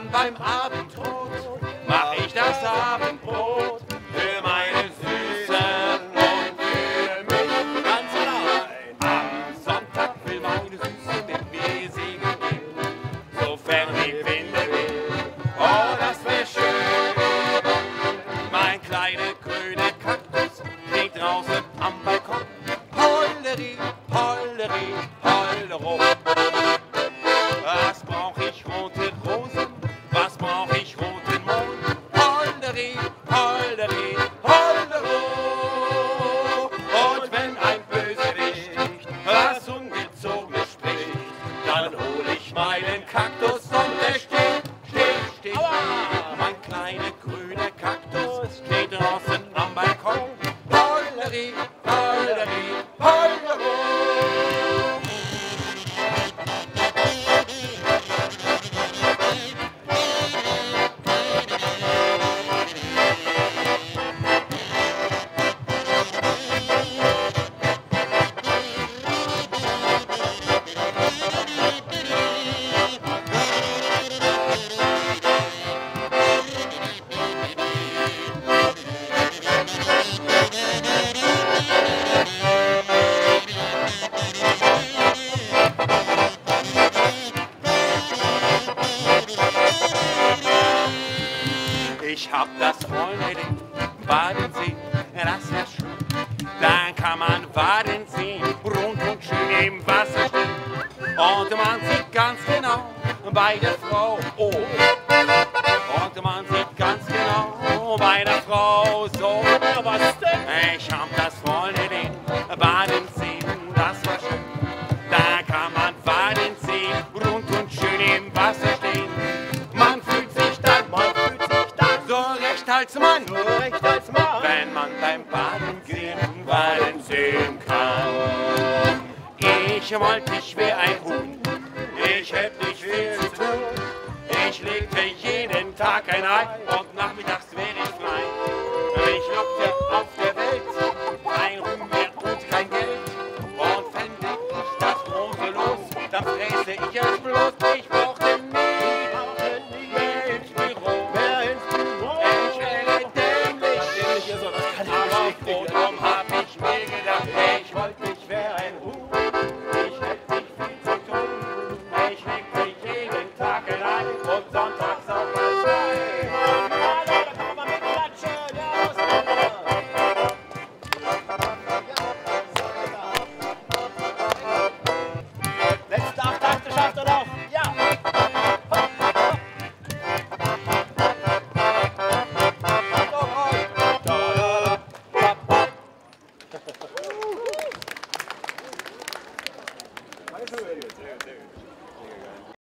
Dann beim Abendrot mach ich das Abendbrot für meine Süßen und für mich ganz allein. Am Sonntag will meine Süße mit mir segeln gehen, sofern die Winde wehen. Oh, das wär schön. Mein kleiner grüner Kaktus steht draußen am Balkon. Holleri, holleri, hollero. Was brauch ich rote Rosen? Was brauch ich roten Mond? Holleri, holleri, hollero. Und wenn ein Bösewicht was Ungezogenes spricht, dann hol ich meinen Kaktus und der steht, steht. Aua! Mein kleiner grüner Kaktus steht draußen am Balkon. Holleri, holleri, hollero. Ich hab das Freundin baden sehen, das wär schön. Dann kann man baden sehen, rund und schön im Wasser stehen. Und man sieht ganz genau bei der Frau, oh. Und man sieht ganz genau bei der Frau so. Was denn? Ich hab das Freundin baden sehen, das wär schön. Da kann man baden sehen, rund und schön im Wasser stehen. Man fühlt sich dann so recht als Mann, wenn man beim Baden sehen kann. Ich wollte, ich wär ein Huhn, ich hätt nicht viel zu tun. Ich legte jeden Tag ein Ei und nachmittags wär ich frei. Ich lockte auf der Welt kein Ruhm mehr und kein Geld. Und fände ich das große Los, dann fräße ich es bloß. Ich brauchte nie mehr ins Büro. Ich wäre dämlich, aber worum hab ich mir gedacht? Ich wollte, ich wär ein Huhn, ich hätt nicht viel zu tun. Ich legte jeden Tag ein Ei und sonntags auf das Ei. Da kann man mal mitklatschen. Ja, los, letzte 8 Takte schafft er noch. Ja.